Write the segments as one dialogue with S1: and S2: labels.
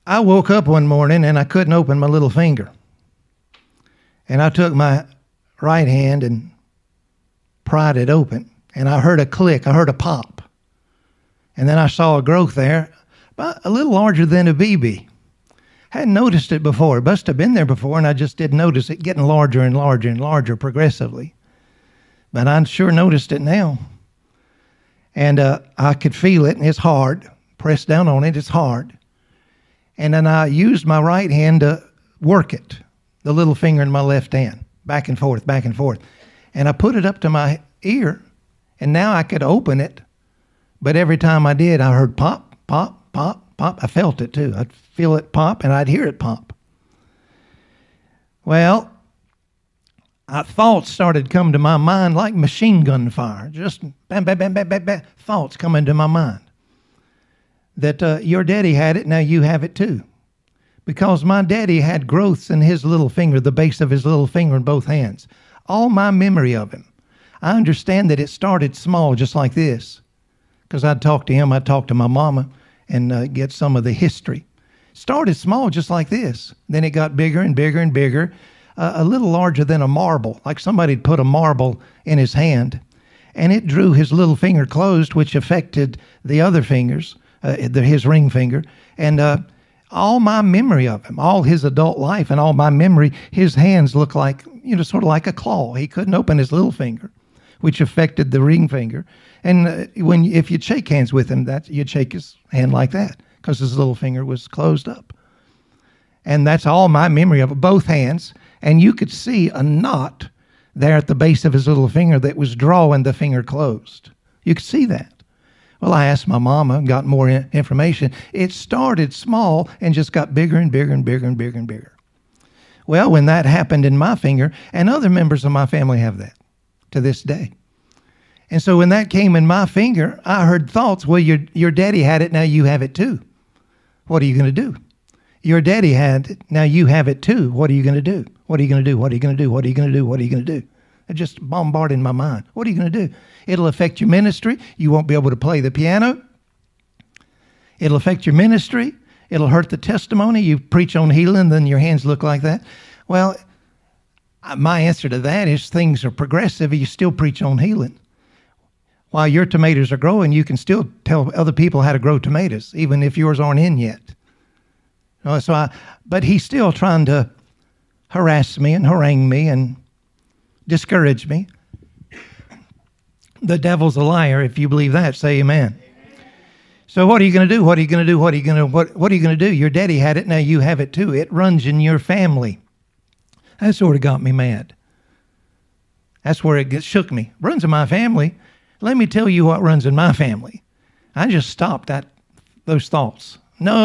S1: I woke up one morning and I couldn't open my little finger. And I took my right hand and pried it open. And I heard a click. I heard a pop. And then I saw a growth there, about a little larger than a BB. Hadn't noticed it before. It must have been there before, and I just didn't notice it getting larger and larger and larger progressively. But I sure noticed it now. And I could feel it, and it's hard. Press down on it, it's hard. And then I used my right hand to work it, the little finger in my left hand, back and forth, back and forth. And I put it up to my ear, and now I could open it. But every time I did, I heard pop, pop, pop, pop. I felt it too. I'd feel it pop, and I'd hear it pop. Well, thoughts started coming to my mind like machine gun fire. Just bam, bam, bam, bam, bam, bam. Thoughts coming to my mind. That your daddy had it, now you have it too. Because my daddy had growths in his little finger, the base of his little finger in both hands. All my memory of him. I understand that it started small, just like this. Because I'd talk to him, I'd talk to my mama, and get some of the history. Started small, just like this. Then it got bigger and bigger and bigger. A little larger than a marble, like somebody'd put a marble in his hand. And it drew his little finger closed, which affected the other fingers. His ring finger, and all my memory of him, all his adult life and all my memory, his hands looked like, sort of like a claw. He couldn't open his little finger, which affected the ring finger. And if you'd shake hands with him, you'd shake his hand like that because his little finger was closed up. And that's all my memory of it, both hands. And you could see a knot there at the base of his little finger that was drawing the finger closed. You could see that. Well, I asked my mama and got more information. It started small and just got bigger and bigger and bigger and bigger and bigger. Well, when that happened in my finger, and other members of my family have that to this day. And so when that came in my finger, I heard thoughts, well, your daddy had it, now you have it too. What are you going to do? Your daddy had it, now you have it too. What are you going to do? What are you going to do? What are you going to do? What are you going to do? What are you going to do? It just bombarded my mind. What are you going to do? It'll affect your ministry. You won't be able to play the piano. It'll affect your ministry. It'll hurt the testimony. You preach on healing, then your hands look like that. Well, my answer to that is things are progressive. You still preach on healing. While your tomatoes are growing, you can still tell other people how to grow tomatoes, even if yours aren't in yet. But he's still trying to harass me and harangue me and discourage me. The devil's a liar. If you believe that, say amen. So what are you going to do? What are you going to do? What are you going to do? Your daddy had it, now you have it too. It runs in your family. That sort of got me mad. That's where it shook me. Runs in my family. Let me tell you what runs in my family. I just stopped those thoughts.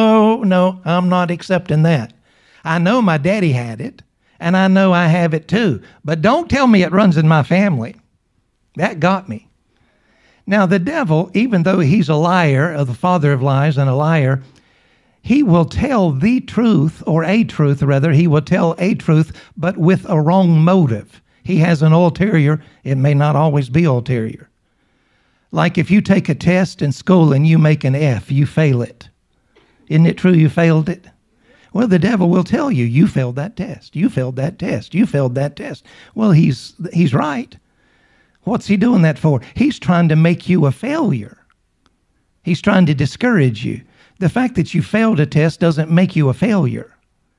S1: No, I'm not accepting that. I know my daddy had it, and I know I have it too. But don't tell me it runs in my family. That got me. Now, the devil, even though he's a liar, the father of lies and a liar, he will tell the truth, or a truth rather. He will tell a truth, but with a wrong motive. He has an ulterior. It may not always be ulterior. Like if you take a test in school and you make an F, you fail it. Isn't it true you failed it? Well, the devil will tell you, you failed that test. You failed that test. You failed that test. Well, he's right. What's he doing that for? He's trying to make you a failure. He's trying to discourage you. The fact that you failed a test doesn't make you a failure.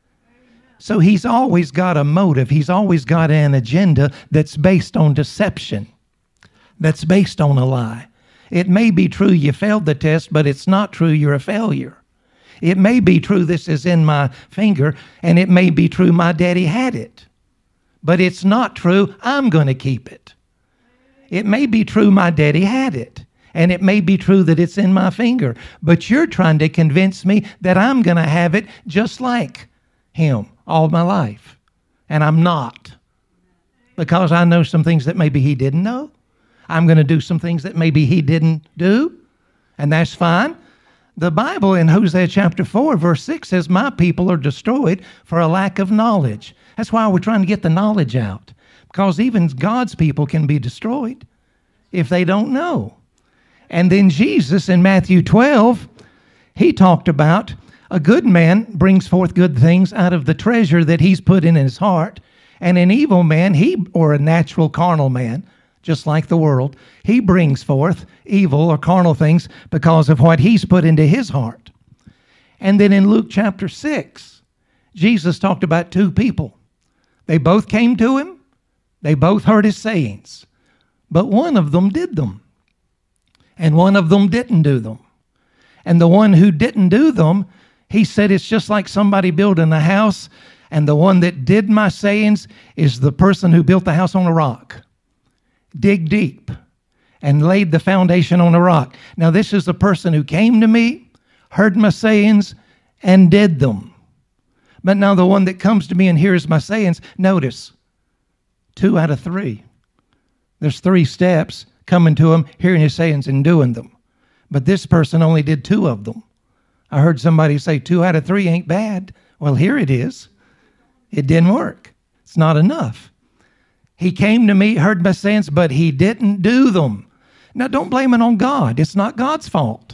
S1: So he's always got a motive. He's always got an agenda that's based on deception, that's based on a lie. It may be true you failed the test, but it's not true you're a failure. It may be true this is in my finger, and it may be true my daddy had it. But it's not true I'm going to keep it. It may be true my daddy had it, and it may be true that it's in my finger. But you're trying to convince me that I'm going to have it just like him all my life. And I'm not. Because I know some things that maybe he didn't know. I'm going to do some things that maybe he didn't do, and that's fine. The Bible in Hosea chapter 4, verse 6 says, my people are destroyed for a lack of knowledge. That's why we're trying to get the knowledge out. Because even God's people can be destroyed if they don't know. And then Jesus in Matthew 12, he talked about A good man brings forth good things out of the treasure that he's put in his heart. And an evil man, or a natural carnal man, just like the world, he brings forth evil or carnal things because of what he's put into his heart. And then in Luke chapter 6, Jesus talked about two people. They both came to him. They both heard his sayings. But one of them did them. And one of them didn't do them. And the one who didn't do them, he said it's just like somebody building a house, and the one that did my sayings is the person who built the house on a rock. Dig deep and laid the foundation on a rock. Now this is the person who came to me, heard my sayings, and did them. But now the one that comes to me and hears my sayings, notice, 2 out of 3. There's 3 steps: coming to him, hearing his sayings, and doing them. But this person only did 2 of them. I heard somebody say 2 out of 3 ain't bad. Well, here it is. It didn't work. It's not enough. He came to me, heard my sayings, but he didn't do them. Now, don't blame it on God. It's not God's fault.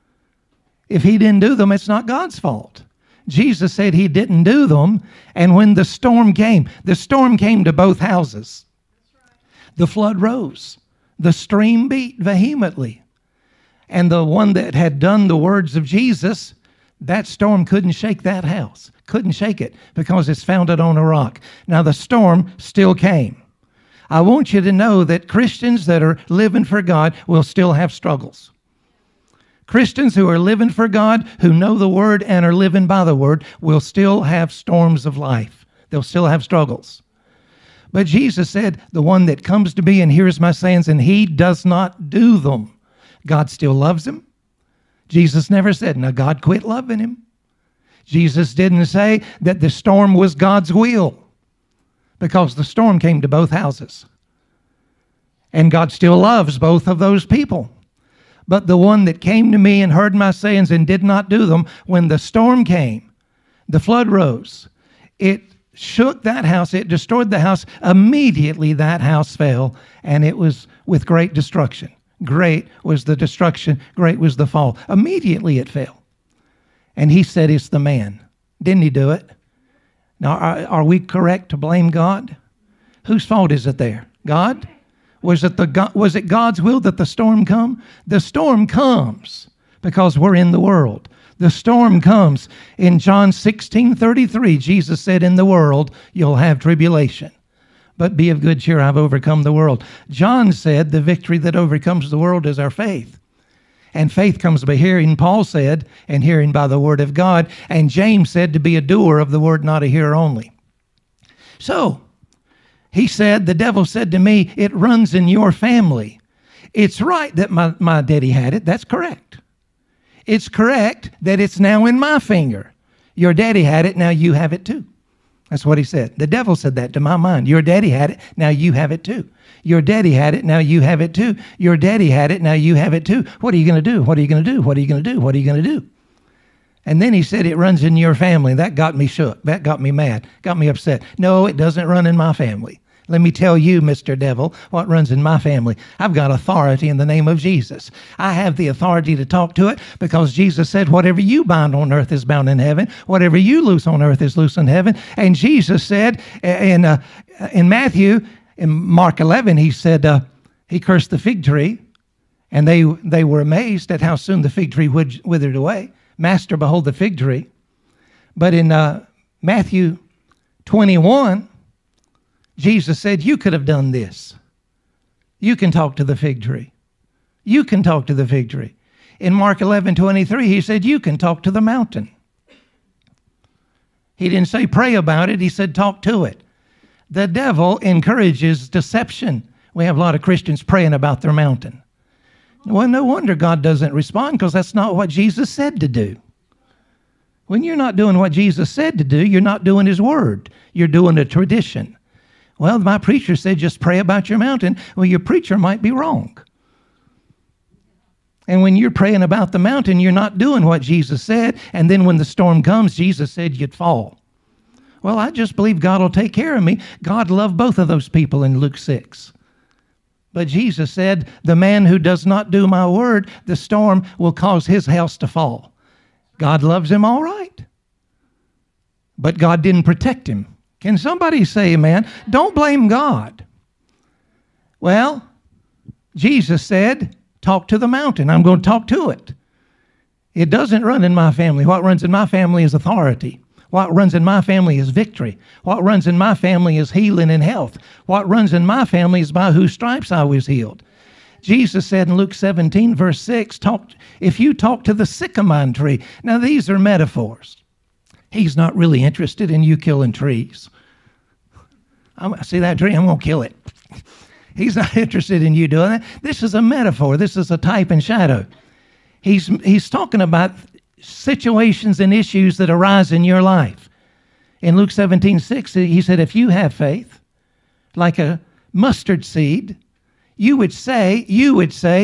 S1: If he didn't do them, it's not God's fault. Jesus said he didn't do them, and when the storm came to both houses. The flood rose. The stream beat vehemently. And the one that had done the words of Jesus, that storm couldn't shake that house. Couldn't shake it because it's founded on a rock. Now the storm still came. I want you to know that Christians that are living for God will still have struggles. Christians who are living for God, who know the Word and are living by the Word, will still have storms of life. They'll still have struggles. But Jesus said, the one that comes to me and hears my sayings and he does not do them, God still loves him. Jesus never said, now God quit loving him. Jesus didn't say that the storm was God's will, because the storm came to both houses. And God still loves both of those people. But the one that came to me and heard my sayings and did not do them, when the storm came, the flood rose, it shook that house, it destroyed the house. Immediately that house fell, and it was with great destruction. Great was the destruction, great was the fall. Immediately it fell. And he said it's the man. Didn't he do it? Now, are we correct to blame God? Whose fault is it there? God? Was it God's will that the storm come? The storm comes because we're in the world. The storm comes. In John 16:33, Jesus said, in the world you'll have tribulation. But be of good cheer, I've overcome the world. John said the victory that overcomes the world is our faith. And faith comes by hearing, Paul said, and hearing by the word of God. And James said to be a doer of the word, not a hearer only. So, he said, the devil said to me, it runs in your family. It's right that my daddy had it. That's correct. It's correct that it's now in my finger. Your daddy had it, now you have it too. That's what he said. The devil said that to my mind. Your daddy had it, now you have it too. Your daddy had it, now you have it too. Your daddy had it, now you have it too. What are you going to do? What are you going to do? What are you going to do? What are you going to do? And then he said it runs in your family. That got me shook. That got me mad. Got me upset. No, it doesn't run in my family. Let me tell you, Mr. Devil, what runs in my family. I've got authority in the name of Jesus. I have the authority to talk to it because Jesus said, whatever you bind on earth is bound in heaven. Whatever you loose on earth is loose in heaven. And Jesus said in Matthew, in Mark 11, he said, he cursed the fig tree, and they were amazed at how soon the fig tree withered away. Master, behold the fig tree. But in Matthew 21, Jesus said, you could have done this. You can talk to the fig tree. You can talk to the fig tree. In Mark 11:23, he said, you can talk to the mountain. He didn't say pray about it. He said talk to it. The devil encourages deception. We have a lot of Christians praying about their mountain. Well, no wonder God doesn't respond, because that's not what Jesus said to do. When you're not doing what Jesus said to do, you're not doing his word. You're doing a tradition. Well, my preacher said just pray about your mountain. Well, your preacher might be wrong. And when you're praying about the mountain, you're not doing what Jesus said. And then when the storm comes, Jesus said you'd fall. Well, I just believe God will take care of me. God loved both of those people in Luke 6. But Jesus said, the man who does not do my word, the storm will cause his house to fall. God loves him all right. But God didn't protect him. Can somebody say amen? Don't blame God. Well, Jesus said, talk to the mountain. I'm going to talk to it. It doesn't run in my family. What runs in my family is authority. What runs in my family is victory. What runs in my family is healing and health. What runs in my family is by whose stripes I was healed. Jesus said in Luke 17, verse 6, if you talk to the sycamore tree. Now, these are metaphors. He's not really interested in you killing trees. I see that tree, I'm going to kill it. He's not interested in you doing that. This is a metaphor. This is a type and shadow. He's talking about situations and issues that arise in your life. In Luke 17:6, he said, if you have faith, like a mustard seed, you would say to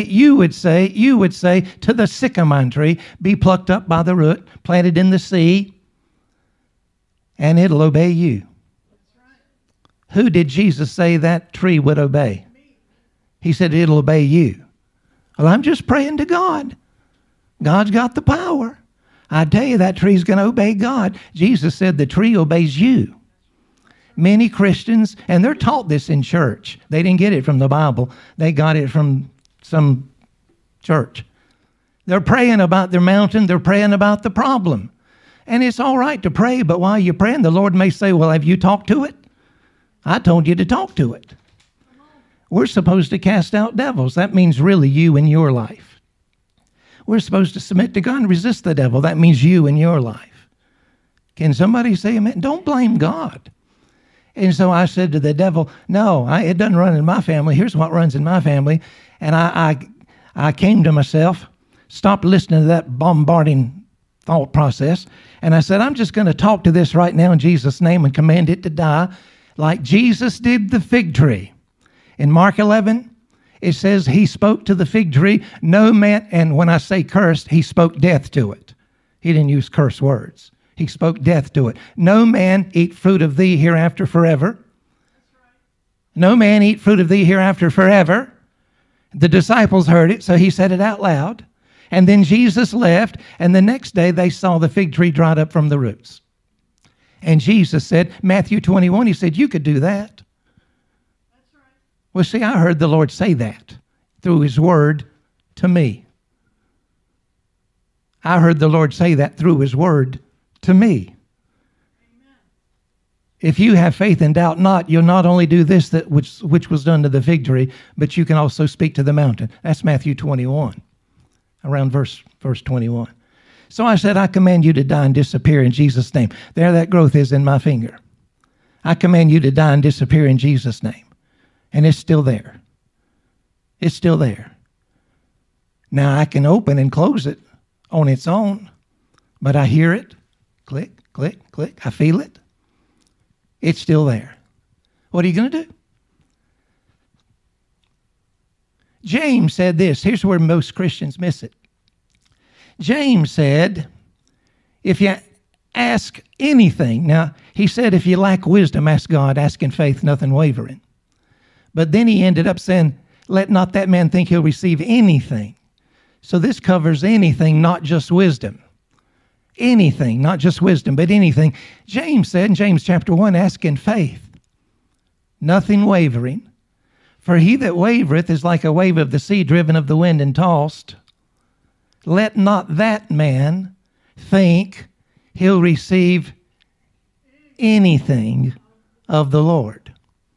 S1: the sycamore tree, be plucked up by the root, planted in the sea, and it'll obey you. Who did Jesus say that tree would obey? He said it'll obey you. Well, I'm just praying to God. God's got the power. I tell you, that tree's going to obey God. Jesus said the tree obeys you. Many Christians, and they're taught this in church. They didn't get it from the Bible. They got it from some church. They're praying about their mountain. They're praying about the problem. And it's all right to pray, but while you're praying, the Lord may say, well, have you talked to it? I told you to talk to it. We're supposed to cast out devils. That means really you in your life. We're supposed to submit to God and resist the devil. That means you in your life. Can somebody say amen? Don't blame God. And so I said to the devil, no, it doesn't run in my family. Here's what runs in my family. And I came to myself, stopped listening to that bombarding thought process, and I said, I'm just going to talk to this right now in Jesus' name and command it to die like Jesus did the fig tree. In Mark 11, it says he spoke to the fig tree, no man, and when I say cursed, he spoke death to it. He didn't use curse words. He spoke death to it. No man eat fruit of thee hereafter forever. No man eat fruit of thee hereafter forever. The disciples heard it, so he said it out loud. And then Jesus left, and the next day they saw the fig tree dried up from the roots. And Jesus said, Matthew 21, he said, you could do that. That's right. Well, see, I heard the Lord say that through his word to me. I heard the Lord say that through his word to me. Amen. If you have faith and doubt not, you'll not only do this which was done to the fig tree, but you can also speak to the mountain. That's Matthew 21, around verse 21. So I said, I command you to die and disappear in Jesus' name. There that growth is in my finger. I command you to die and disappear in Jesus' name. And it's still there. It's still there. Now I can open and close it on its own, but I hear it. Click, click, click. I feel it. It's still there. What are you going to do? James said this. Here's where most Christians miss it. James said, if you ask anything, now he said if you lack wisdom, ask God, ask in faith, nothing wavering. But then he ended up saying, let not that man think he'll receive anything. So this covers anything, not just wisdom. Anything, not just wisdom, but anything. James said in James chapter 1, ask in faith, nothing wavering. For he that wavereth is like a wave of the sea driven of the wind and tossed. Let not that man think he'll receive anything of the Lord.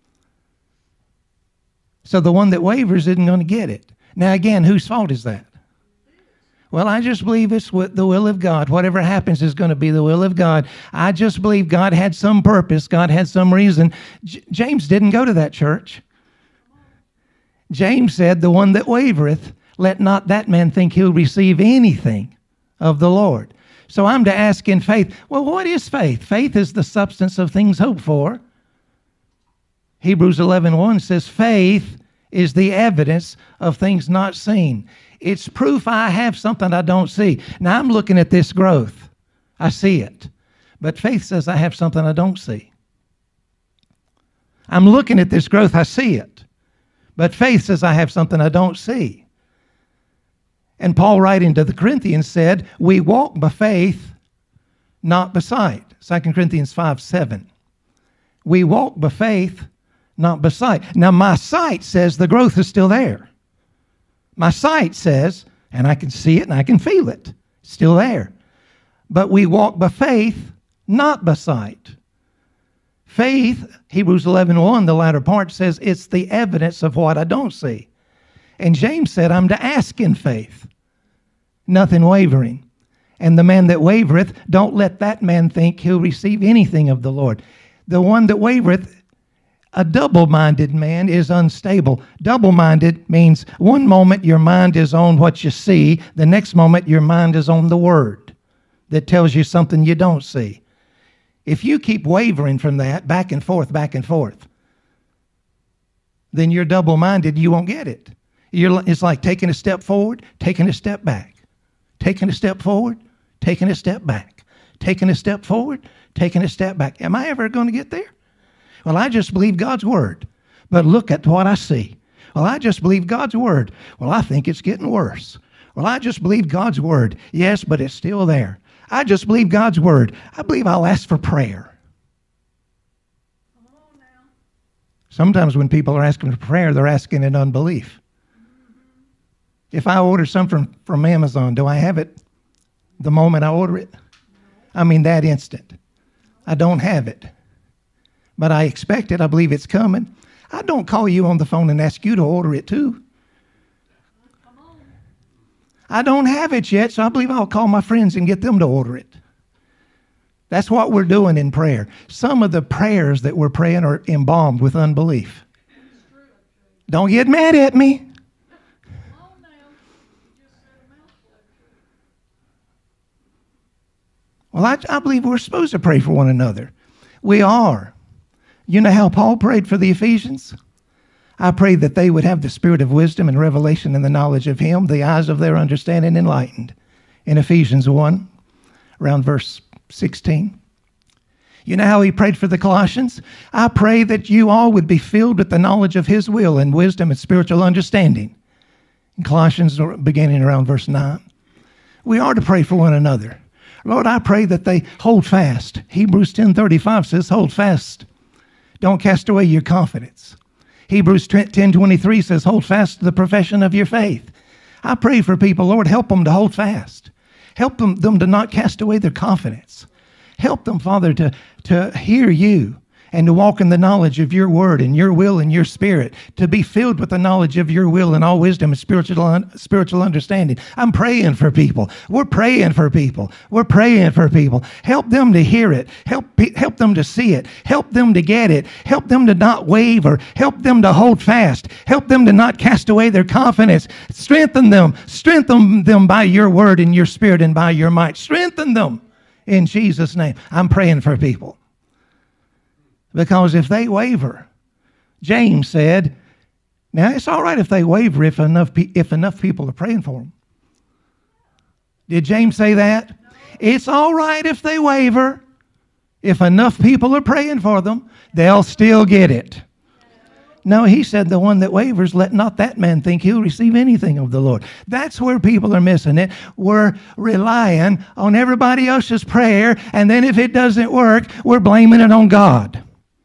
S1: So the one that wavers isn't going to get it. Now again, whose fault is that? Well, I just believe it's the will of God. Whatever happens is going to be the will of God. I just believe God had some purpose. God had some reason. James didn't go to that church. James said, the one that wavereth, let not that man think he'll receive anything of the Lord. So I'm to ask in faith. Well, what is faith? Faith is the substance of things hoped for. Hebrews 11:1 says, faith is the evidence of things not seen. It's proof I have something I don't see. Now I'm looking at this growth. I see it. But faith says I have something I don't see. I'm looking at this growth. I see it. But faith says I have something I don't see. And Paul, writing to the Corinthians, said, we walk by faith, not by sight. 2 Corinthians 5:7. We walk by faith, not by sight. Now, my sight says the growth is still there. My sight says, and I can see it and I can feel it, it's still there. But we walk by faith, not by sight. Faith, Hebrews 11:1, the latter part says, it's the evidence of what I don't see. And James said, I'm to ask in faith, nothing wavering. And the man that wavereth, don't let that man think he'll receive anything of the Lord. The one that wavereth, a double-minded man, is unstable. Double-minded means one moment your mind is on what you see, the next moment your mind is on the Word that tells you something you don't see. If you keep wavering from that, back and forth, then you're double-minded, you won't get it. It's like taking a step forward, taking a step back. Taking a step forward, taking a step back. Taking a step forward, taking a step back. Am I ever going to get there? Well, I just believe God's Word. But look at what I see. Well, I just believe God's Word. Well, I think it's getting worse. Well, I just believe God's Word. Yes, but it's still there. I just believe God's Word. I believe I'll ask for prayer. Sometimes when people are asking for prayer, they're asking in unbelief. If I order something from Amazon, do I have it the moment I order it? I mean, that instant. I don't have it. But I expect it. I believe it's coming. I don't call you on the phone and ask you to order it too. I don't have it yet, so I believe I'll call my friends and get them to order it. That's what we're doing in prayer. Some of the prayers that we're praying are embalmed with unbelief. Don't get mad at me. Well, I believe we're supposed to pray for one another. We are. You know how Paul prayed for the Ephesians? I pray that they would have the spirit of wisdom and revelation and the knowledge of Him, the eyes of their understanding enlightened. In Ephesians 1, around verse 16. You know how he prayed for the Colossians? I pray that you all would be filled with the knowledge of His will and wisdom and spiritual understanding. In Colossians, beginning around verse 9. We are to pray for one another. Lord, I pray that they hold fast. Hebrews 10:35 says, hold fast. Don't cast away your confidence. Hebrews 10:23 says, hold fast to the profession of your faith. I pray for people, Lord, help them to hold fast. Help them to not cast away their confidence. Help them, Father, to hear you and to walk in the knowledge of your word and your will and your spirit, to be filled with the knowledge of your will and all wisdom and spiritual understanding. I'm praying for people. We're praying for people. We're praying for people. Help them to hear it. Help them to see it. Help them to get it. Help them to not waver. Help them to hold fast. Help them to not cast away their confidence. Strengthen them. Strengthen them by your word and your spirit and by your might. Strengthen them in Jesus' name. I'm praying for people. Because if they waver, James said, now it's all right if they waver if enough people are praying for them. Did James say that? No. It's all right if they waver. If enough people are praying for them, they'll still get it. No, he said the one that wavers, let not that man think he'll receive anything of the Lord. That's where people are missing it. We're relying on everybody else's prayer, and then if it doesn't work, we're blaming it on God.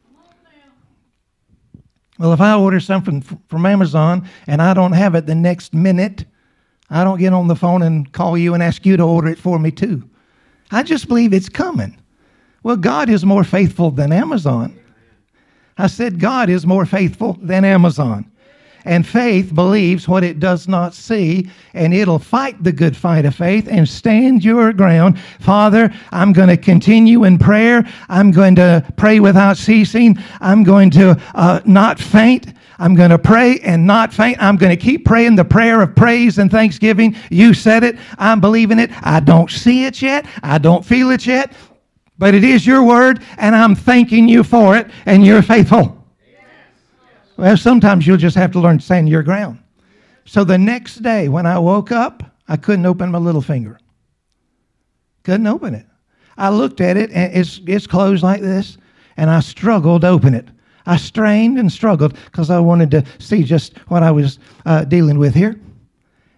S1: Well, if I order something from Amazon and I don't have it the next minute, I don't get on the phone and call you and ask you to order it for me too. I just believe it's coming. Well, God is more faithful than Amazon. I said God is more faithful than Amazon. And faith believes what it does not see, and it'll fight the good fight of faith and stand your ground. Father, I'm going to continue in prayer. I'm going to pray without ceasing. I'm going to not faint. I'm going to pray and not faint. I'm going to keep praying the prayer of praise and thanksgiving. You said it. I'm believing it. I don't see it yet. I don't feel it yet. But it is your word, and I'm thanking you for it, and you're faithful. Well, sometimes you'll just have to learn to stand your ground. So the next day when I woke up, I couldn't open my little finger. Couldn't open it. I looked at it, and it's closed like this, and I struggled to open it. I strained and struggled because I wanted to see just what I was dealing with here.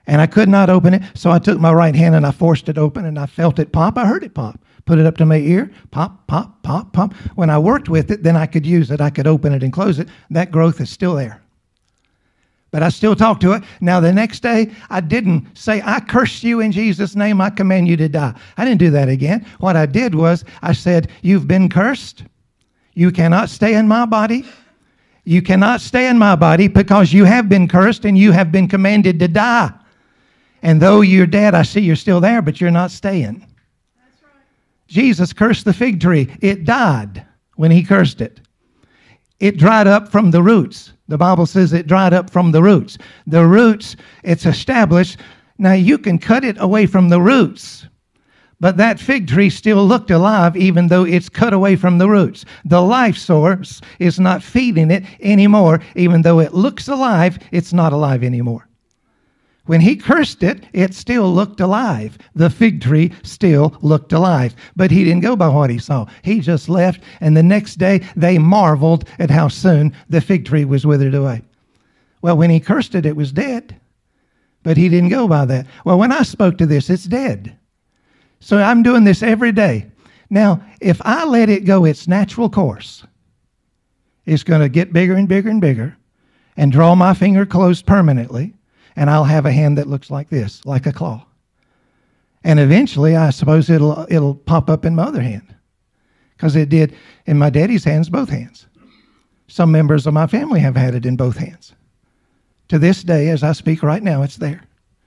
S1: And I could not open it, so I took my right hand and I forced it open, and I felt it pop. I heard it pop. Put it up to my ear, pop, pop, pop, pop. When I worked with it, then I could use it. I could open it and close it. That growth is still there. But I still talk to it. Now, the next day, I didn't say, I curse you in Jesus' name. I command you to die. I didn't do that again. What I did was I said, you've been cursed. You cannot stay in my body. You cannot stay in my body because you have been cursed and you have been commanded to die. And though you're dead, I see you're still there, but you're not staying. That's right. Jesus cursed the fig tree. It died when he cursed it. It dried up from the roots. The Bible says it dried up from the roots. The roots, it's established. Now you can cut it away from the roots, but that fig tree still looked alive even though it's cut away from the roots. The life source is not feeding it anymore. Even though it looks alive, it's not alive anymore. When he cursed it, it still looked alive. The fig tree still looked alive. But he didn't go by what he saw. He just left, and the next day they marveled at how soon the fig tree was withered away. Well, when he cursed it, it was dead. But he didn't go by that. Well, when I spoke to this, it's dead. So I'm doing this every day. Now, if I let it go its natural course, it's going to get bigger and bigger and bigger and draw my finger closed permanently. And I'll have a hand that looks like this, like a claw. And eventually, I suppose it'll pop up in my other hand. Because it did in my daddy's hands, both hands. Some members of my family have had it in both hands. To this day, as I speak right now, it's there.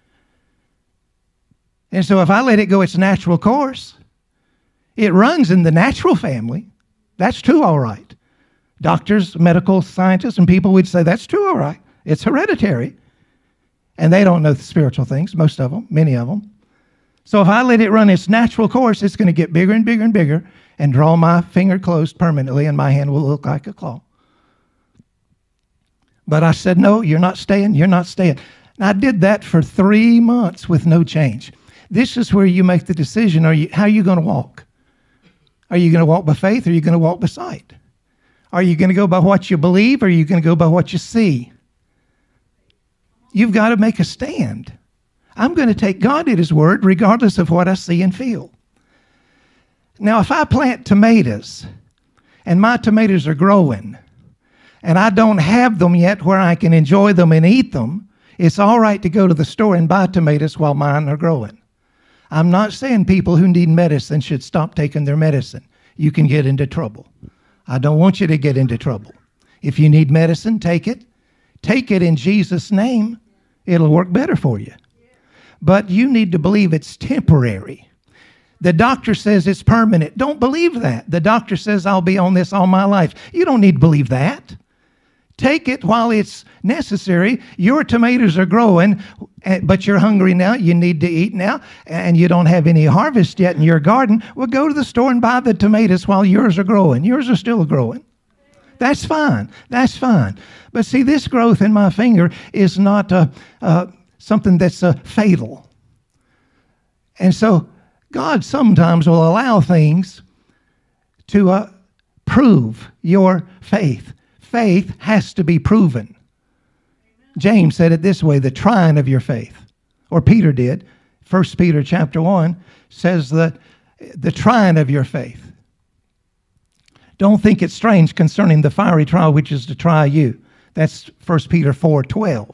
S1: And so if I let it go its natural course, it runs in the natural family. That's true, all right. Doctors, medical scientists, and people would say that's true, all right. It's hereditary. And they don't know the spiritual things, most of them, many of them. So if I let it run its natural course, it's going to get bigger and bigger and bigger and draw my finger closed permanently, and my hand will look like a claw. But I said, no, you're not staying, you're not staying. And I did that for 3 months with no change. This is where you make the decision. How are you going to walk? Are you going to walk by faith, or are you going to walk by sight? Are you going to go by what you believe, or are you going to go by what you see? You've got to make a stand. I'm going to take God at his word regardless of what I see and feel. Now, if I plant tomatoes and my tomatoes are growing and I don't have them yet where I can enjoy them and eat them, it's all right to go to the store and buy tomatoes while mine are growing. I'm not saying people who need medicine should stop taking their medicine. You can get into trouble. I don't want you to get into trouble. If you need medicine, take it. Take it in Jesus' name. It'll work better for you. But you need to believe it's temporary. The doctor says it's permanent. Don't believe that. The doctor says I'll be on this all my life. You don't need to believe that. Take it while it's necessary. Your tomatoes are growing, but you're hungry now. You need to eat now, and you don't have any harvest yet in your garden. Well, go to the store and buy the tomatoes while yours are growing. Yours are still growing. That's fine. That's fine. But see, this growth in my finger is not something that's fatal. And so God sometimes will allow things to prove your faith. Faith has to be proven. James said it this way, the trying of your faith. Or Peter did. 1 Peter chapter 1 says that the trying of your faith. Don't think it's strange concerning the fiery trial which is to try you. That's 1 Peter 4:12.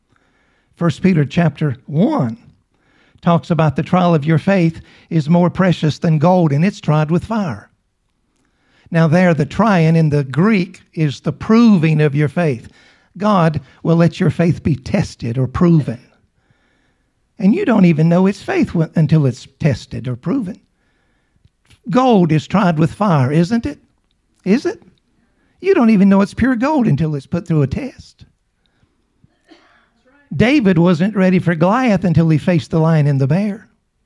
S1: 1 Peter chapter 1 talks about the trial of your faith is more precious than gold, and it's tried with fire. Now there, the trying in the Greek is the proving of your faith. God will let your faith be tested or proven. And you don't even know it's faith until it's tested or proven. Gold is tried with fire, isn't it? Is it? You don't even know it's pure gold until it's put through a test. David wasn't ready for Goliath until he faced the lion and the bear.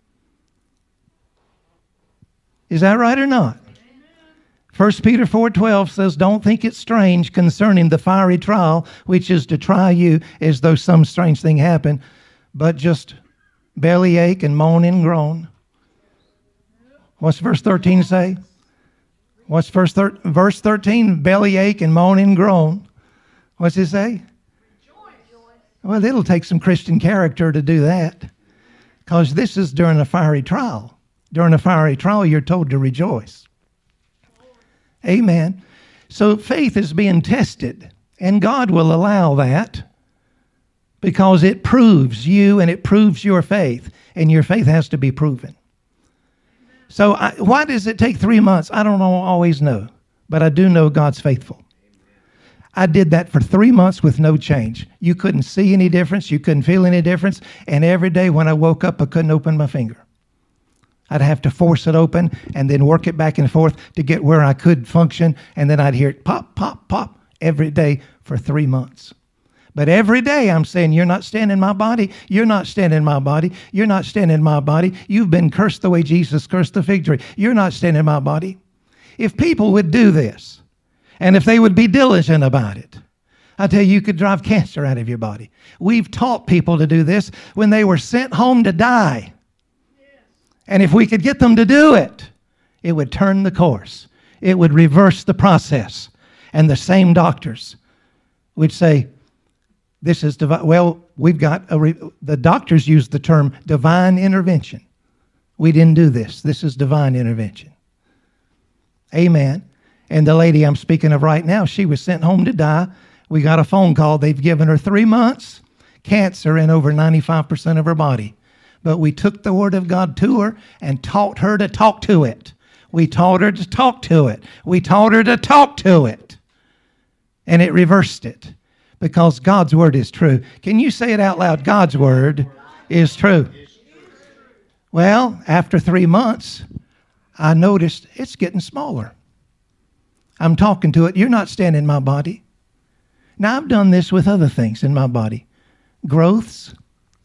S1: Is that right or not? 1 Peter 4:12 says, don't think it strange concerning the fiery trial, which is to try you as though some strange thing happened, but just bellyache and moan and groan. What's verse 13 say? What's verse 13? Bellyache and moan and groan. What's it say? Well, it'll take some Christian character to do that, because this is during a fiery trial. During a fiery trial, you're told to rejoice. Amen. So faith is being tested, and God will allow that because it proves you and it proves your faith, and your faith has to be proven. So why does it take 3 months? I don't always know, but I do know God's faithful. I did that for 3 months with no change. You couldn't see any difference. You couldn't feel any difference. And every day when I woke up, I couldn't open my finger. I'd have to force it open and then work it back and forth to get where I could function. And then I'd hear it pop, pop, pop every day for 3 months. But every day I'm saying, you're not standing in my body. You're not standing in my body. You're not standing in my body. You've been cursed the way Jesus cursed the fig tree. You're not standing in my body. If people would do this, and if they would be diligent about it, I tell you could drive cancer out of your body. We've taught people to do this when they were sent home to die. And if we could get them to do it, it would turn the course. It would reverse the process. And the same doctors would say, this is divine. Well, we've got the doctors use the term divine intervention. We didn't do this. This is divine intervention. Amen. And the lady I'm speaking of right now, she was sent home to die. We got a phone call. They've given her 3 months, cancer in over 95% of her body. But we took the Word of God to her and taught her to talk to it. We taught her to talk to it. We taught her to talk to it. And it reversed it because God's Word is true. Can you say it out loud? God's Word is true. Well, after 3 months, I noticed it's getting smaller. I'm talking to it. You're not standing in my body. Now, I've done this with other things in my body. Growths.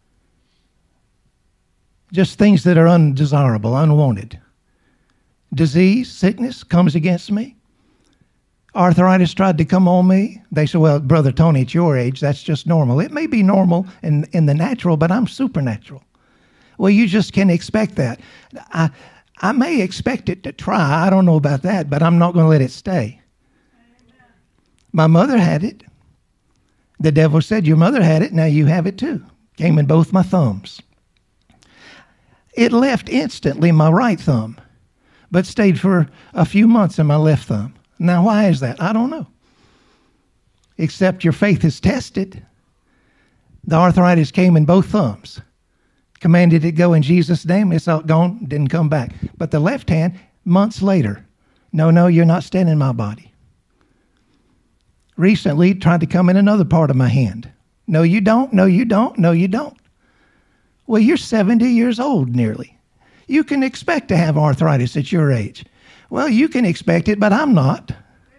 S1: Just things that are undesirable, unwanted. Disease, sickness comes against me. Arthritis tried to come on me. They said, well, Brother Tony, at your age, that's just normal. It may be normal in the natural, but I'm supernatural. Well, you just can't expect that. I may expect it to try. I don't know about that, but I'm not going to let it stay. Amen. My mother had it. The devil said, your mother had it, now you have it too. Came in both my thumbs. It left instantly my right thumb, but stayed for a few months in my left thumb. Now, why is that? I don't know. Except your faith is tested. The arthritis came in both thumbs. Commanded it go in Jesus' name. It's all gone. Didn't come back. But the left hand, months later, no, you're not standing in my body. Recently, it tried to come in another part of my hand. No, you don't. No, you don't. No, you don't. Well, you're 70 years old nearly. You can expect to have arthritis at your age. Well, you can expect it, but I'm not.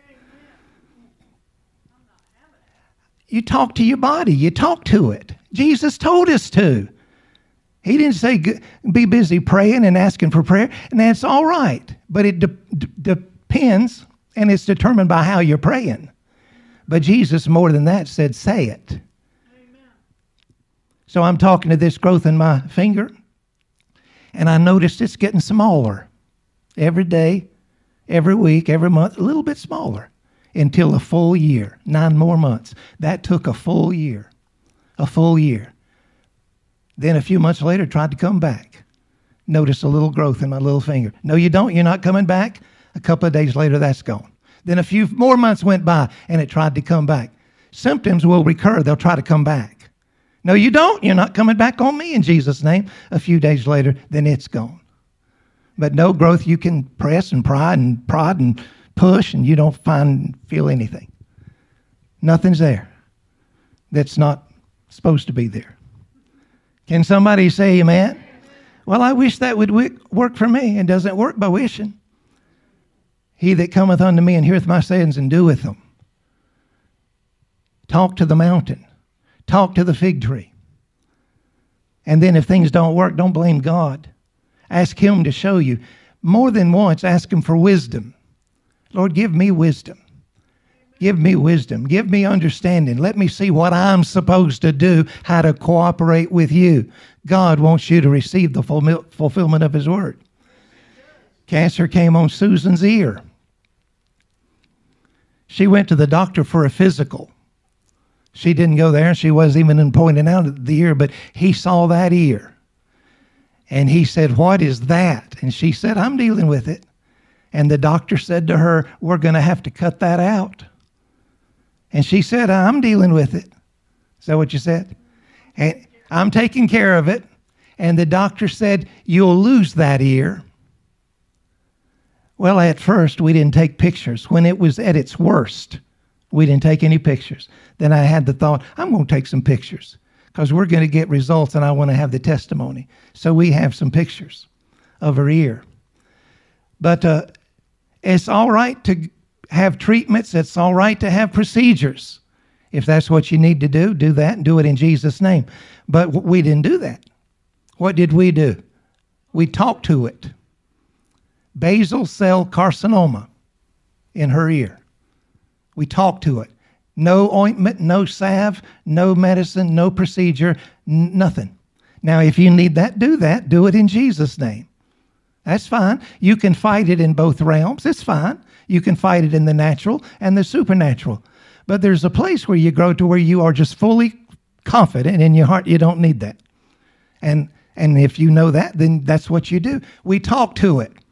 S1: You talk to your body. You talk to it. Jesus told us to. He didn't say be busy praying and asking for prayer, and that's all right. But it depends, and it's determined by how you're praying. But Jesus, more than that, said, say it. Amen. So I'm talking to this growth in my finger, and I noticed it's getting smaller. Every day, every week, every month, a little bit smaller until a full year, 9 more months. That took a full year. A full year. Then a few months later, tried to come back. Noticed a little growth in my little finger. No, you don't. You're not coming back. A couple of days later, that's gone. Then a few more months went by, and it tried to come back. Symptoms will recur. They'll try to come back. No, you don't. You're not coming back on me in Jesus' name. A few days later, then it's gone. But no growth, you can press and prod and push, and you don't feel anything. Nothing's there that's not supposed to be there. Can somebody say amen? Well, I wish that would work for me. It doesn't work by wishing. He that cometh unto me and heareth my sayings and doeth them. Talk to the mountain. Talk to the fig tree. And then if things don't work, don't blame God. Ask Him to show you. More than once, ask Him for wisdom. Lord, give me wisdom. Give me wisdom. Give me understanding. Let me see what I'm supposed to do, how to cooperate with you. God wants you to receive the fulfillment of His word. Cancer came on Susan's ear. She went to the doctor for a physical. She didn't go there, and she wasn't even pointing out the ear, but he saw that ear. And he said, what is that? And she said, I'm dealing with it. And the doctor said to her, we're going to have to cut that out. And she said, I'm dealing with it. Is that what you said? And I'm taking care of it. And the doctor said, you'll lose that ear. Well, at first, we didn't take pictures. When it was at its worst, we didn't take any pictures. Then I had the thought, I'm going to take some pictures because we're going to get results and I want to have the testimony. So we have some pictures of her ear. But it's all right to have treatments. It's all right to have procedures. If that's what you need to do that and do it in Jesus' name. But we didn't do that. What did we do? We talked to it. Basal cell carcinoma in her ear. We talked to it. No ointment, no salve, no medicine, no procedure, nothing. Now, if you need that. Do it in Jesus' name. That's fine. You can fight it in both realms. It's fine. You can fight it in the natural and the supernatural. But there's a place where you grow to where you are just fully confident in your heart you don't need that. And if you know that, then that's what you do. We talk to it.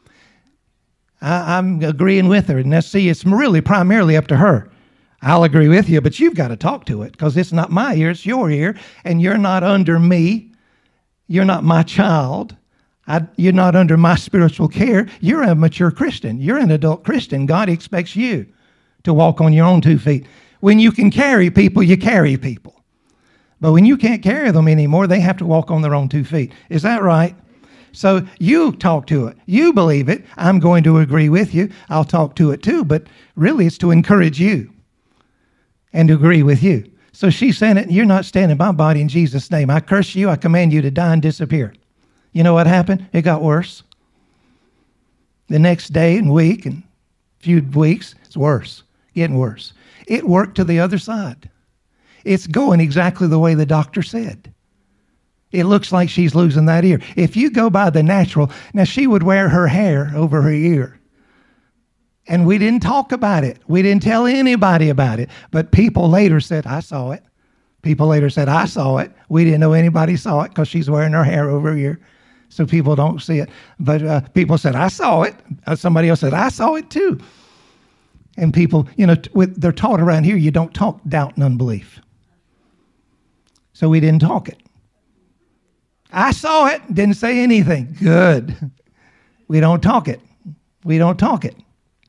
S1: I'm agreeing with her. And let's see, it's really primarily up to her. I'll agree with you, but you've got to talk to it because it's not my ear, it's your ear, and you're not under me. You're not my child. You're not under my spiritual care. You're a mature Christian. You're an adult Christian. God expects you to walk on your own 2 feet. When you can carry people, you carry people. But when you can't carry them anymore, they have to walk on their own 2 feet. Is that right? So you talk to it. You believe it. I'm going to agree with you. I'll talk to it too. But really, it's to encourage you and to agree with you. So she's saying it, you're not standing my body in Jesus' name. I curse you. I command you to die and disappear. You know what happened? It got worse. The next day and week and few weeks, it's worse. Getting worse. It worked to the other side. It's going exactly the way the doctor said. It looks like she's losing that ear. If you go by the natural, now she would wear her hair over her ear. And we didn't talk about it. We didn't tell anybody about it. But people later said, I saw it. People later said, I saw it. We didn't know anybody saw it because she's wearing her hair over her ear. So people don't see it. But people said, I saw it. Somebody else said, I saw it too. And people, they're taught around here, you don't talk doubt and unbelief. So we didn't talk it. I saw it, didn't say anything. Good. We don't talk it. We don't talk it.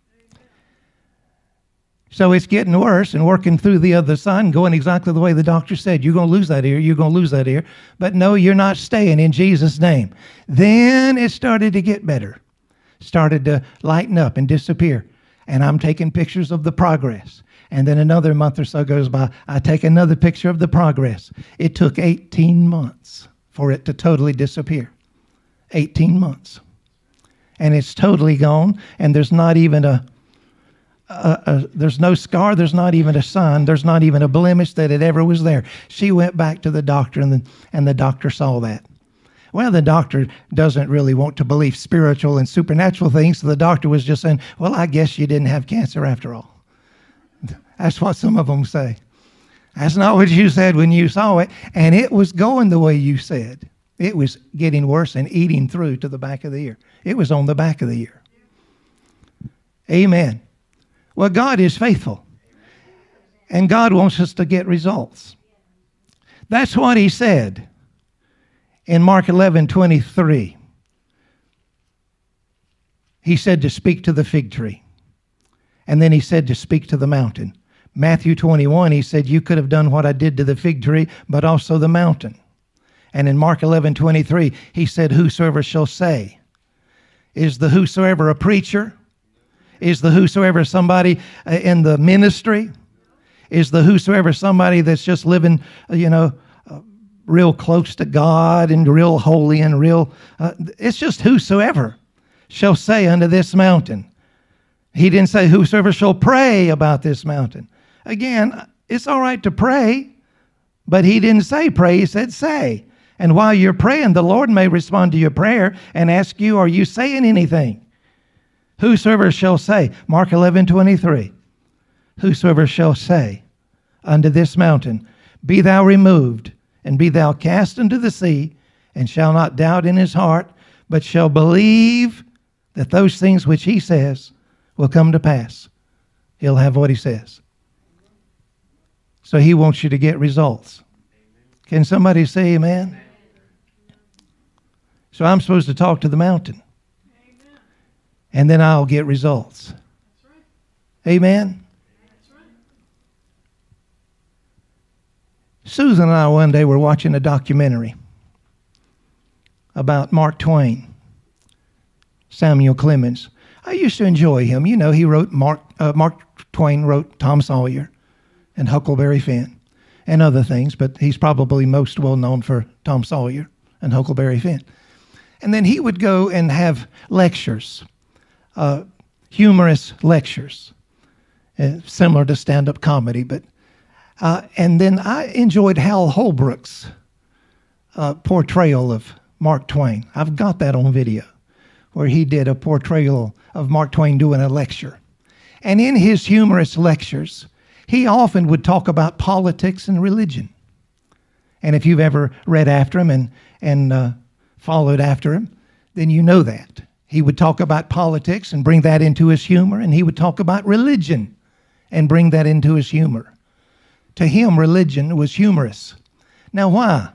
S1: So it's getting worse and working through the other side, going exactly the way the doctor said. You're going to lose that ear. You're going to lose that ear. But no, you're not staying in Jesus' name. Then it started to get better. Started to lighten up and disappear. And I'm taking pictures of the progress. And then another month or so goes by. I take another picture of the progress. It took 18 months for it to totally disappear. 18 months. And it's totally gone. And there's not even there's no scar, there's not even a sign, there's not even a blemish that it ever was there. She went back to the doctor, and the doctor saw that. Well, the doctor doesn't really want to believe spiritual and supernatural things, so the doctor was just saying, well, I guess you didn't have cancer after all. That's what some of them say. That's not what you said when you saw it, and it was going the way you said. It was getting worse and eating through to the back of the ear. It was on the back of the ear. Amen. Well, God is faithful, and God wants us to get results. That's what he said in Mark 11:23. He said to speak to the fig tree, and then he said to speak to the mountain. Matthew 21, he said, you could have done what I did to the fig tree, but also the mountain. And in Mark 11:23, he said, whosoever shall say. Is the whosoever a preacher? Is the whosoever somebody in the ministry? Is the whosoever somebody that's just living, real close to God and real holy and real... it's just whosoever shall say unto this mountain. He didn't say whosoever shall pray about this mountain. Again, it's all right to pray, but he didn't say pray, he said say. And while you're praying, the Lord may respond to your prayer and ask you, are you saying anything? Whosoever shall say, Mark 11:23, whosoever shall say unto this mountain, Be thou removed, and be thou cast into the sea, and shall not doubt in his heart, but shall believe that those things which he says will come to pass. He'll have what he says. So he wants you to get results. Can somebody say amen? So I'm supposed to talk to the mountain. And then I'll get results. Amen? Susan and I one day were watching a documentary about Mark Twain, Samuel Clemens. I used to enjoy him. You know, he wrote Mark Twain wrote Tom Sawyer and Huckleberry Finn and other things, but he's probably most well known for Tom Sawyer and Huckleberry Finn. And then he would go and have lectures, humorous lectures, similar to stand-up comedy. But and then I enjoyed Hal Holbrook's portrayal of Mark Twain. I've got that on video, where he did a portrayal of Mark Twain doing a lecture. And in his humorous lectures, he often would talk about politics and religion. And if you've ever read after him and followed after him, then you know that. He would talk about politics and bring that into his humor, and he would talk about religion and bring that into his humor. To him, religion was humorous. Now, why?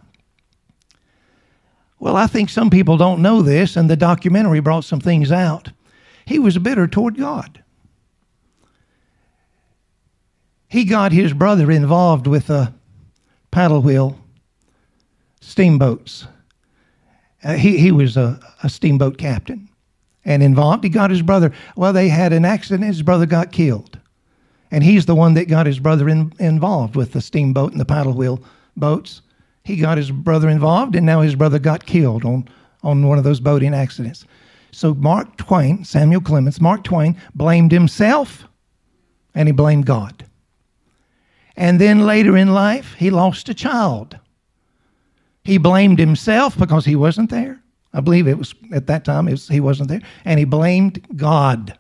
S1: Well, I think some people don't know this, and the documentary brought some things out. He was bitter toward God. He got his brother involved with paddle wheel steamboats. He was a steamboat captain and involved. He got his brother. Well, they had an accident. His brother got killed. And he's the one that got his brother involved with the steamboat and the paddle wheel boats. He got his brother involved, and now his brother got killed on one of those boating accidents. So Mark Twain, Samuel Clemens, Mark Twain blamed himself, and he blamed God. And then later in life, he lost a child. He blamed himself because he wasn't there. I believe it was at that time he wasn't there. And he blamed God.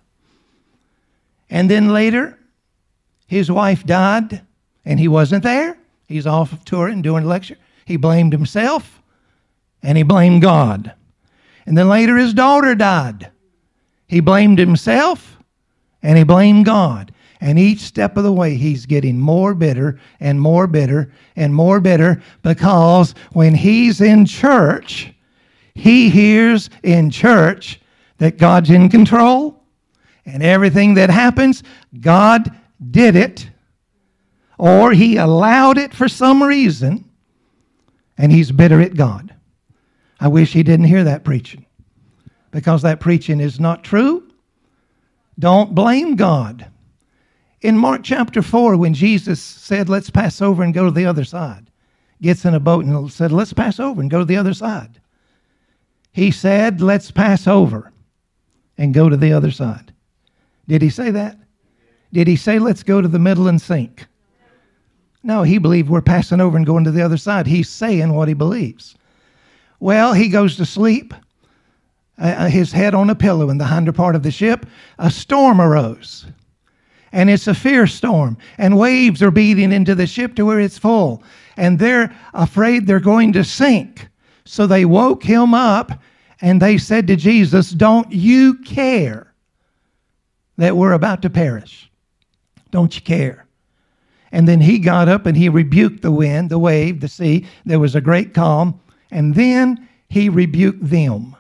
S1: And then later, his wife died, and he wasn't there. He's off touring, doing a lecture. He blamed himself, and he blamed God. And then later his daughter died. He blamed himself, and he blamed God. And each step of the way, he's getting more bitter and more bitter and more bitter, because when he's in church, he hears in church that God's in control, and everything that happens, God did it, or he allowed it for some reason, and he's bitter at God. I wish he didn't hear that preaching, because that preaching is not true. Don't blame God. In Mark chapter 4, when Jesus said, let's pass over and go to the other side, gets in a boat and said, let's pass over and go to the other side. He said, let's pass over and go to the other side. Did he say that? Did he say, let's go to the middle and sink? No, he believed we're passing over and going to the other side. He's saying what he believes. Well, he goes to sleep, his head on a pillow in the hinder part of the ship. A storm arose, and it's a fierce storm, and waves are beating into the ship to where it's full, and they're afraid they're going to sink. So they woke him up, and they said to Jesus, don't you care that we're about to perish? Don't you care? And then he got up and he rebuked the wind, the wave, the sea. There was a great calm. And then he rebuked them.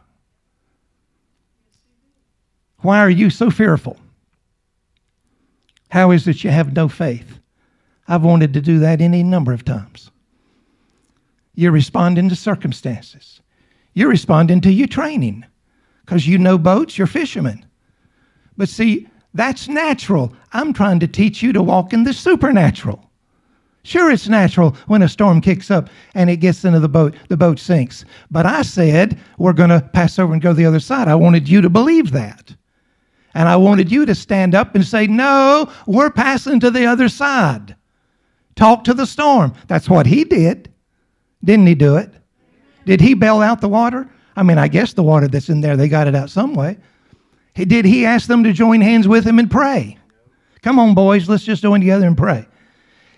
S1: Why are you so fearful? How is it you have no faith? I've wanted to do that any number of times. You're responding to circumstances. You're responding to your training. Because you know boats, you're fishermen. But see, that's natural. I'm trying to teach you to walk in the supernatural. Sure, it's natural when a storm kicks up and it gets into the boat sinks. But I said we're going to pass over and go to the other side. I wanted you to believe that. And I wanted you to stand up and say, no, we're passing to the other side. Talk to the storm. That's what he did. Didn't he do it? Did he bail out the water? I mean, I guess the water that's in there, they got it out some way. Did he ask them to join hands with him and pray? Come on, boys, let's just join together and pray.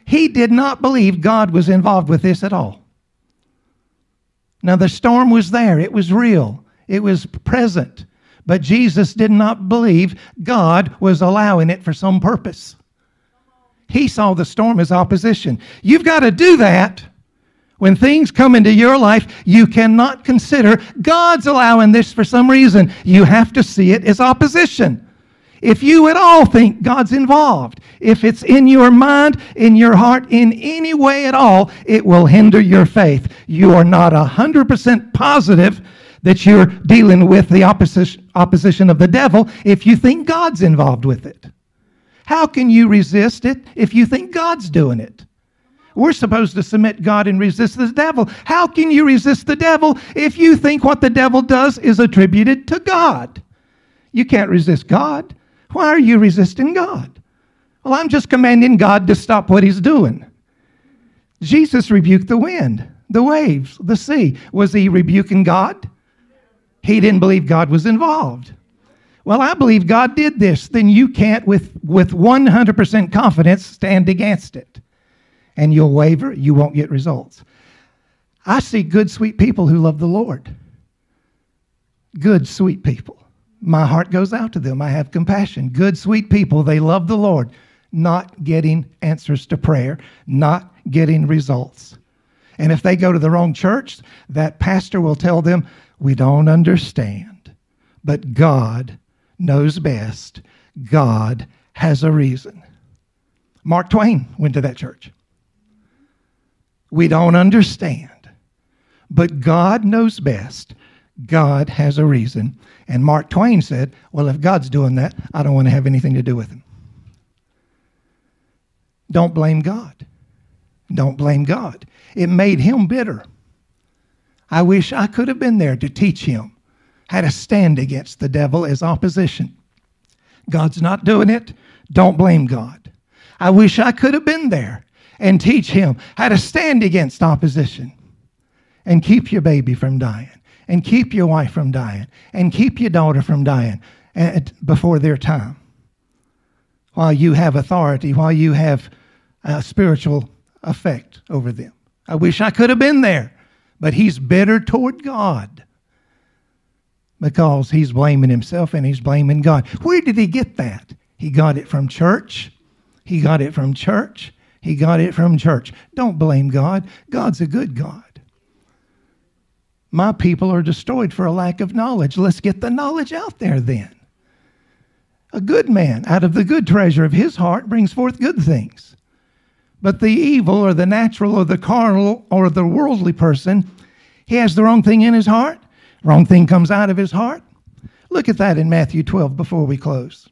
S1: He did not believe God was involved with this at all. Now, the storm was there. It was real. It was present. But Jesus did not believe God was allowing it for some purpose. He saw the storm as opposition. You've got to do that. When things come into your life, you cannot consider God's allowing this for some reason. You have to see it as opposition. If you at all think God's involved, if it's in your mind, in your heart, in any way at all, it will hinder your faith. You are not 100% positive that you're dealing with the opposition of the devil if you think God's involved with it. How can you resist it if you think God's doing it? We're supposed to submit God and resist the devil. How can you resist the devil if you think what the devil does is attributed to God? You can't resist God. Why are you resisting God? Well, I'm just commanding God to stop what he's doing. Jesus rebuked the wind, the waves, the sea. Was he rebuking God? He didn't believe God was involved. Well, I believe God did this. Then you can't, with 100% confidence, stand against it. And you'll waver, you won't get results. I see good, sweet people who love the Lord. Good, sweet people. My heart goes out to them. I have compassion. Good, sweet people, they love the Lord. Not getting answers to prayer, not getting results. And if they go to the wrong church, that pastor will tell them, we don't understand, but God knows best. God has a reason. Mark Twain went to that church. We don't understand, but God knows best. God has a reason. And Mark Twain said, well, if God's doing that, I don't want to have anything to do with him. Don't blame God. Don't blame God. It made him bitter. I wish I could have been there to teach him how to stand against the devil as opposition. God's not doing it. Don't blame God. I wish I could have been there and teach him how to stand against opposition and keep your baby from dying and keep your wife from dying and keep your daughter from dying before their time. While you have authority, while you have a spiritual effect over them. I wish I could have been there, but he's bitter toward God because he's blaming himself and he's blaming God. Where did he get that? He got it from church. He got it from church. He got it from church. Don't blame God. God's a good God. My people are destroyed for a lack of knowledge. Let's get the knowledge out there then. A good man out of the good treasure of his heart brings forth good things. But the evil or the natural or the carnal or the worldly person, he has the wrong thing in his heart. Wrong thing comes out of his heart. Look at that in Matthew 12 before we close.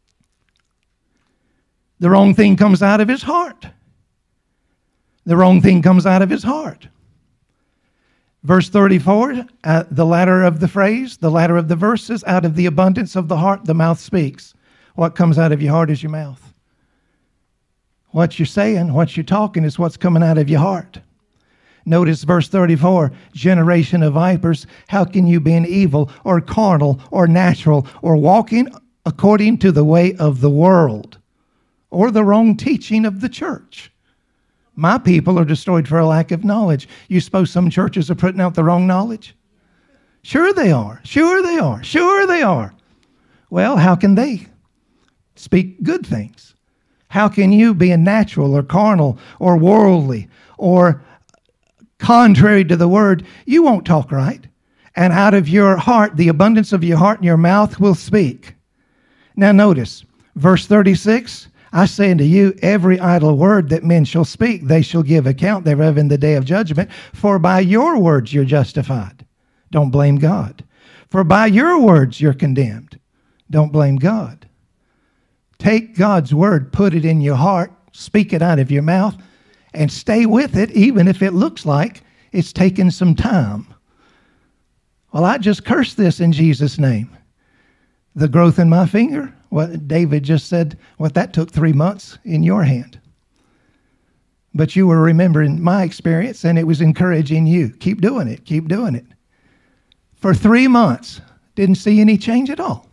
S1: The wrong thing comes out of his heart. The wrong thing comes out of his heart. Verse 34, the latter of the phrase, the latter of the verse is, out of the abundance of the heart, the mouth speaks. What comes out of your heart is your mouth. What you're saying, what you're talking is what's coming out of your heart. Notice verse 34, generation of vipers, how can you be an evil or carnal or natural or walking according to the way of the world or the wrong teaching of the church? My people are destroyed for a lack of knowledge. You suppose some churches are putting out the wrong knowledge? Sure they are. Sure they are. Sure they are. Well, how can they speak good things? How can you be a natural or carnal or worldly or contrary to the word? You won't talk right. And out of your heart, the abundance of your heart and your mouth will speak. Now notice, verse 36, I say unto you, every idle word that men shall speak, they shall give account thereof in the day of judgment. For by your words you're justified. Don't blame God. For by your words you're condemned. Don't blame God. Take God's word, put it in your heart, speak it out of your mouth, and stay with it, even if it looks like it's taken some time. Well, I just cursed this in Jesus' name. The growth in my finger, what David just said, what that took 3 months in your hand. But you were remembering my experience, and it was encouraging you. Keep doing it. Keep doing it. For 3 months, didn't see any change at all.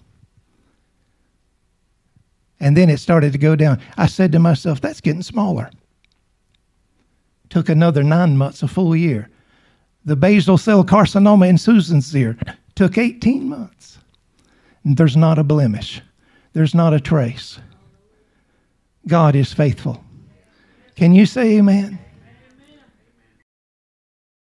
S1: And then it started to go down. I said to myself, that's getting smaller. Took another 9 months, a full year. The basal cell carcinoma in Susan's ear took 18 months. And there's not a blemish. There's not a trace. God is faithful. Can you say amen?